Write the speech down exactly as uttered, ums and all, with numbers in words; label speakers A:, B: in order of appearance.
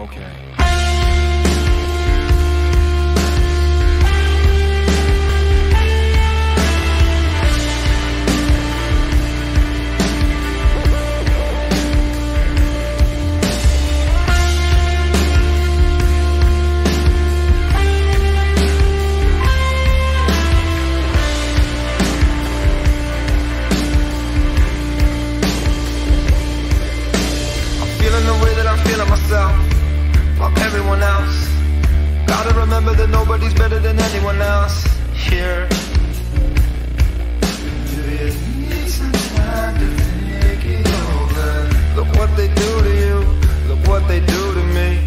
A: okay.
B: Like everyone else, gotta remember that nobody's better than anyone else here. Do you need some time to think it over? Look what they do to you, look what they do to me.